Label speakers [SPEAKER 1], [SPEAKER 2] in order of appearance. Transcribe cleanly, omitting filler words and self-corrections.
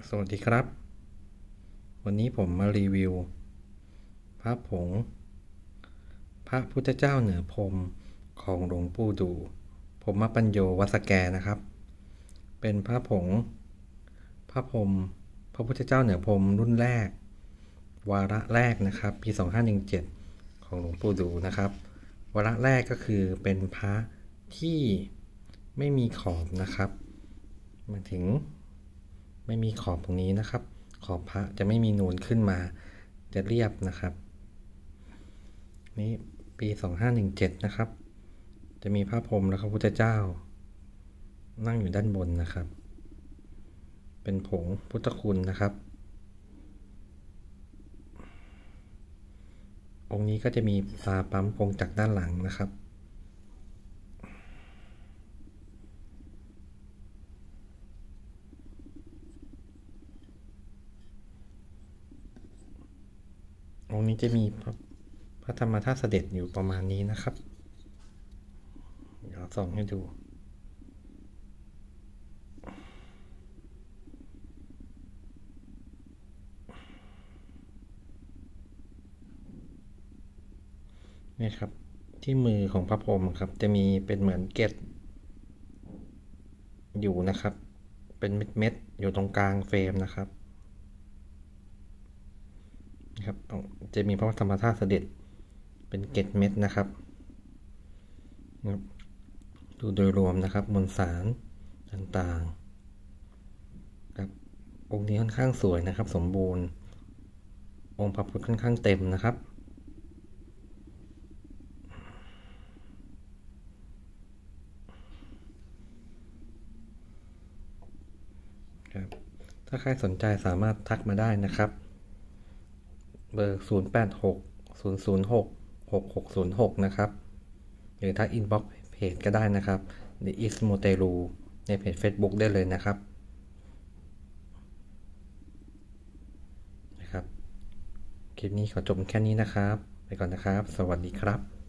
[SPEAKER 1] สวัสดีครับวันนี้ผมมารีวิวพระผงพระพุทธเจ้าเหนือพรหมของหลวงปู่ดูพรหมปัญโยวัดสแกนะครับเป็นพระผงพระพรหมพระพุทธเจ้าเหนือพรหมรุ่นแรกวาระแรกนะครับปี2517ของหลวงปู่ดูนะครับวาระแรกก็คือเป็นพระที่ไม่มีขอบนะครับมาถึงไม่มีขอบตรงนี้นะครับขอบพระจะไม่มีนูนขึ้นมาจะเรียบนะครับนี่ปี2517นะครับจะมีพระพรหมและพระพุทธเจ้านั่งอยู่ด้านบนนะครับเป็นผงพุทธคุณนะครับองค์นี้ก็จะมีตาปั๊มพงจากด้านหลังนะครับองค์นี้จะมีพระธรรมธาตุเสด็จอยู่ประมาณนี้นะครับเดี๋ยวส่องให้ดูนี่ครับที่มือของพระพรหมครับจะมีเป็นเหมือนเกล็ดอยู่นะครับเป็นเม็ดๆอยู่ตรงกลางเฟรมนะครับจะมีพระธรรมธาตุเสด็จเป็นเกล็ดเม็ดนะครับดูโดยรวมนะครับมวลสารต่างๆครับองค์นี้ค่อนข้างสวยนะครับสมบูรณ์องค์พระพุทธค่อนข้างเต็มนะครับถ้าใครสนใจสามารถทักมาได้นะครับเบอร์0860066606นะครับหรือถ้าอินบ็อกซ์เพจก็ได้นะครับ The Is Motelu ในเพจ Facebook ได้เลยนะครับคลิปนี้ขอจบแค่นี้นะครับไปก่อนนะครับสวัสดีครับ